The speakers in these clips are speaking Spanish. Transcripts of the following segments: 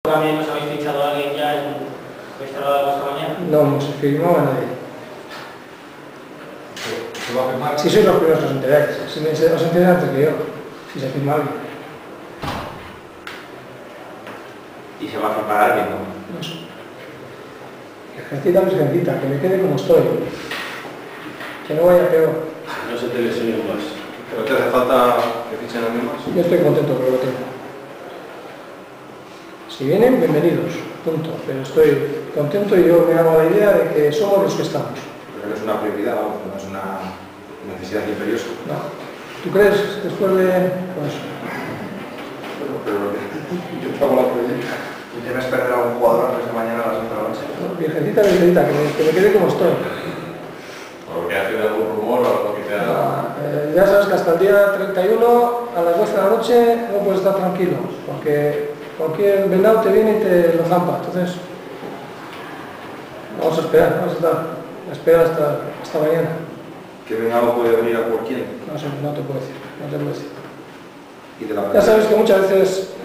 ¿También os habéis fichado a alguien ya en vuestra mañana? No, no se firmó a nadie. ¿Se va a firmar? Si sois los primeros que os enteráis, si os enteráis antes que yo, si se firma alguien. ¿Y se va a firmar alguien, no? No sé. Ejercita mi ejercita, que me quede como estoy. Que no vaya peor. No se te lesionen más. ¿Pero te hace falta que fichen a alguien más? Yo estoy contento con lo que tengo. Si vienen, bienvenidos, punto. Pero estoy contento y yo me hago la idea de que somos los que estamos. Pero no es una prioridad, vamos, no es una necesidad imperiosa. No. ¿Tú crees, después de...? Pues, Pero yo pago la prioridad. ¿Y tienes que perder a un jugador antes de mañana a las 8 de la noche? virgencita, que me quede como estoy. Porque ha sido algún rumor o algo que te ha... Ya sabes que hasta el día 31 a las 12 de la noche no puedes estar tranquilo, porque cualquier venado te viene y te lo zampa. Entonces, vamos a esperar, vamos a esperar hasta mañana. ¿Qué venado puede venir a por quién? No sé, no te puedo decir, no te puedo decir. ¿Y de la Ya sabes que muchas veces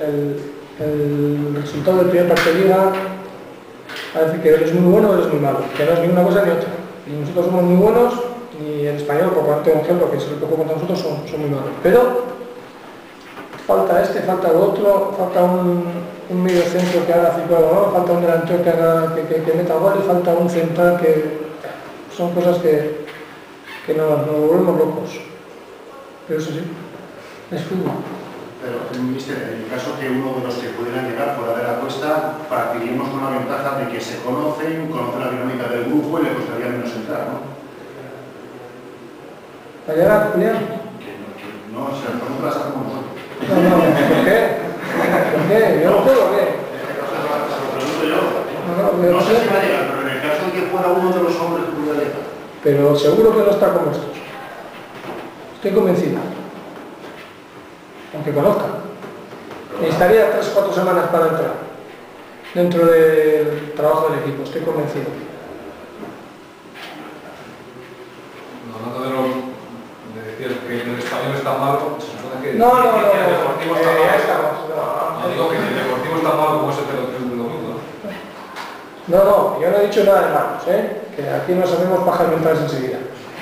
el resultado del primer partido de liga parece que eres muy bueno o eres muy malo, que no es ni una cosa ni otra. Y nosotros somos muy buenos, y el español, por ponerte un ejemplo, que es el que juega contra nosotros, son muy malos. Pero falta este, falta lo otro, falta un medio centro que haga ciclo de balón, falta un delantero que meta goles, falta un central que... Son cosas que nos volvemos locos. Pero eso sí, es fútbol. Pero, mister, en el caso que uno de los que pudieran llegar fuera de la cuesta, partiríamos con la ventaja de que se conocen la dinámica del grupo y le costaría menos entrar, ¿no? ¿Para llegar, Julián? No, o sea, no las hacemos nosotros. No, ¿por qué? ¿Por qué? ¿Yo no puedo o qué? Se lo pregunto yo. No No sé sé. si va a llegar, pero en el caso de que fuera uno de los hombres que pudiera llegar. Pero seguro que no está como estos. Estoy convencido. Aunque conozca. Necesitaría 3 o 4 semanas para entrar dentro del trabajo del equipo, estoy convencido. Hablando de decir que el español está malo, se supone que... No, que el Deportivo está malo. ya estamos. No digo que el Deportivo está malo como es el del domingo. No, yo no he dicho nada de malos, que aquí no sabemos pajas mentales enseguida.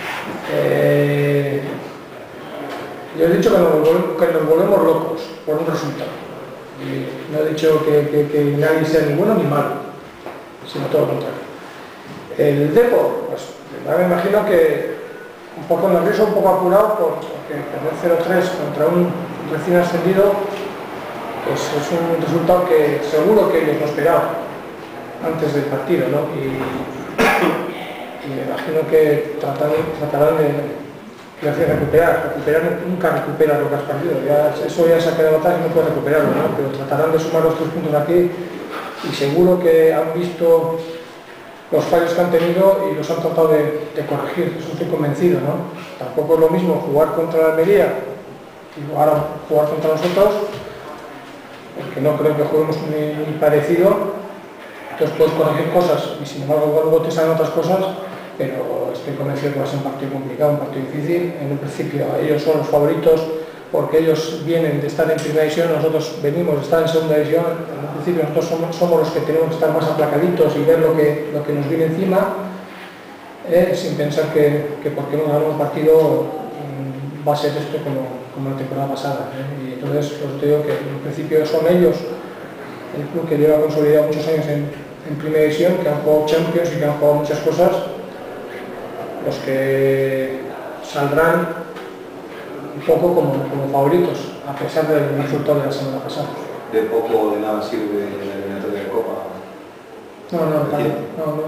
Yo he dicho que nos volvemos locos por un resultado. Y no he dicho que nadie sea ni bueno ni malo, sino todo lo contrario. El Depor, pues me imagino que un poco nervioso, un poco apurado, porque perder 0-3 contra un recién ascendido, pues es un resultado que seguro que ellos no esperaban antes del partido, ¿no? Y me imagino que tratarán de recuperar, nunca recuperas lo que has perdido, eso ya se ha quedado atrás y no puedes recuperarlo, ¿no? Pero tratarán de sumar los 3 puntos aquí y seguro que han visto los fallos que han tenido y los han tratado de corregir, eso estoy convencido, ¿no? Tampoco es lo mismo jugar contra la Almería y ahora jugar contra nosotros, porque no creo que juguemos ni parecido. Entonces puedes corregir cosas y sin embargo luego te salen otras cosas, pero estoy convencido que va a ser un partido complicado, un partido difícil. En un principio ellos son los favoritos porque ellos vienen de estar en primera división, nosotros venimos de estar en segunda división. En un principio nosotros somos los que tenemos que estar más aplacaditos y ver lo que nos viene encima, sin pensar que porque no ganamos un partido va a ser esto como la temporada pasada. Y entonces os digo que en un principio son ellos, el club que lleva consolidado muchos años en primera división, que han jugado Champions y que han jugado muchas cosas, los que saldrán un poco como favoritos, a pesar del resultado de la semana pasada. De poco o de nada sirve la eliminatoria de Copa. No.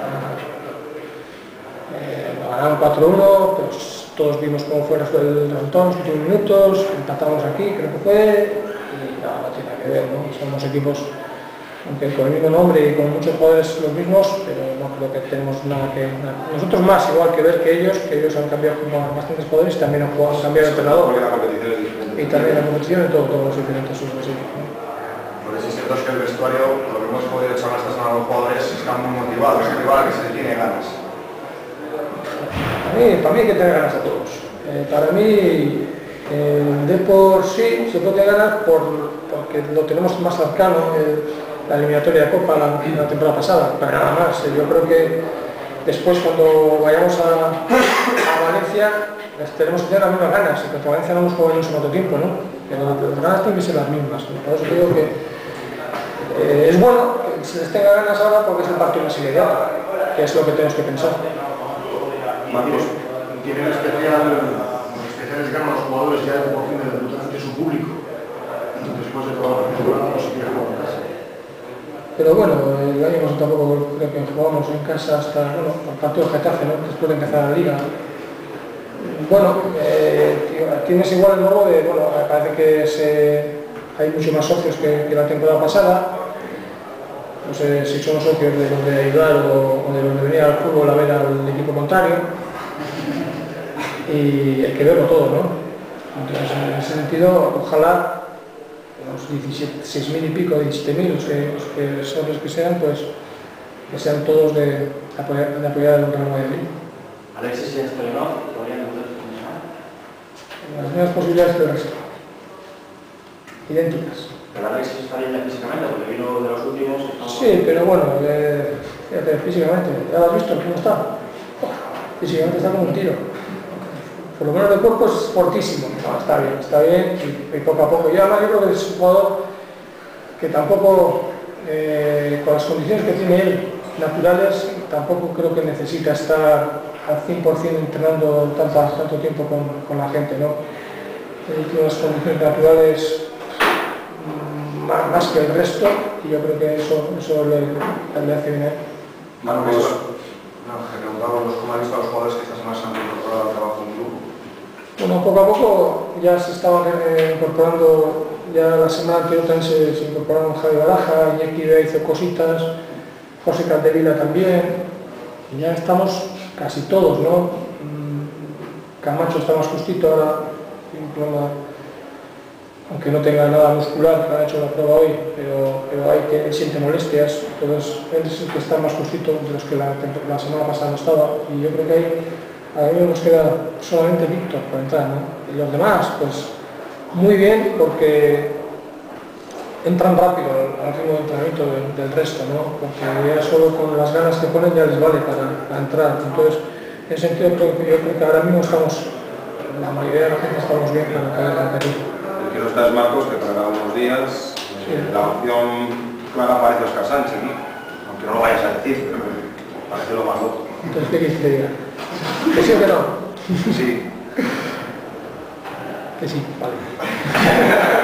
Ganaron 4-1, pues todos vimos cómo fue el resultado en los últimos minutos, empatamos aquí, creo que fue, y no tiene nada que ver, ¿no? Somos equipos, aunque con el mismo nombre y con muchos jugadores los mismos, pero no creo que tenemos nada que... Nosotros más igual que ver que ellos han cambiado como bastantes jugadores y también han cambiado de entrenador. Porque la competición es diferente. Y también la competición en todos los diferentes usos. Lo que sí es cierto es que el vestuario, lo que hemos podido echar esta semana a los jugadores, están muy motivados, es un rival que se le tiene ganas. Para mí hay que tener ganas a todos. Para mí el Depor sí se puede ganar porque que lo tenemos más cercano, la eliminatoria de Copa la temporada pasada, pero nada más. Yo creo que después, cuando vayamos a Valencia, tenemos que tener las mismas ganas, y contra Valencia no hemos jugado en otro tiempo, ¿no? Pero las ganas tienen que ser las mismas, ¿no? Por eso digo que es bueno que se les tenga ganas ahora, porque es el partido más inmediato, que es lo que tenemos que pensar. Marcos, tienen especiales ganas los jugadores ya de por fin de debutar ante su público, después de toda la temporada, no se quiere jugar en casa. Pero bueno, el año pasado tampoco creo que jugamos en casa hasta el partido de Getafe, ¿no? Después de empezar la liga. Bueno, tienes igual el morbo de, bueno, parece que hay muchos más socios que la temporada pasada. No sé si somos socios de los de ayudar o de los de venir al fútbol a ver al equipo contrario. Y hay que verlo todo, ¿no? Entonces, en ese sentido, ojalá los 16.000 y pico, 17.000, los que son los que sean, pues que sean todos de apoyar al Real Madrid. Alexis y Stoyanov podrían debutar este fin de semana. Las mismas posibilidades que el resto. Idénticas. Pero Alexis está bien ya físicamente, porque vino de los últimos. Sí, pero bueno, fíjate, físicamente, ¿ya lo has visto cómo está? Físicamente está como un tiro. Por lo menos el cuerpo es fortísimo. No, está bien y poco a poco. Y además yo creo que es un jugador que tampoco, con las condiciones que tiene él naturales, tampoco creo que necesita estar al 100% entrenando tanto tiempo con la gente, ¿no? Él tiene las condiciones naturales más que el resto, y yo creo que eso le hace bien a él. Marcos, te preguntábamos cómo han visto a los jugadores que esta semana se han incorporado al trabajo en grupo. Bueno, poco a poco ya se estaban incorporando, ya la semana anterior también se incorporaron Javi Baraja, Iñaki Bea hizo cositas, José Caldevila también, y ya estamos casi todos, ¿no? Camacho está más justito ahora, tiene un problema, aunque no tenga nada muscular, que ha hecho la prueba hoy, pero hay que él siente molestias, entonces él es el que está más justito de los que la semana pasada no estaba, y yo creo que ahí a mí nos queda solamente Víctor por entrar, ¿no? Y los demás, pues muy bien, porque entran rápido al ritmo de entrenamiento del resto, ¿no? Porque ya solo con las ganas que ponen ya les vale para entrar. Entonces, en ese sentido, yo creo que ahora mismo estamos, la mayoría de la gente estamos bien para caer al Perú. El que no está es Marcos, que traerá unos días. La opción clara parece Óscar Sánchez, ¿no? Aunque no lo vayas a decir, pero parece lo más loco. Entonces, ¿qué quieres que te diga? ¿Que sí o que no? Sí. Que sí, vale.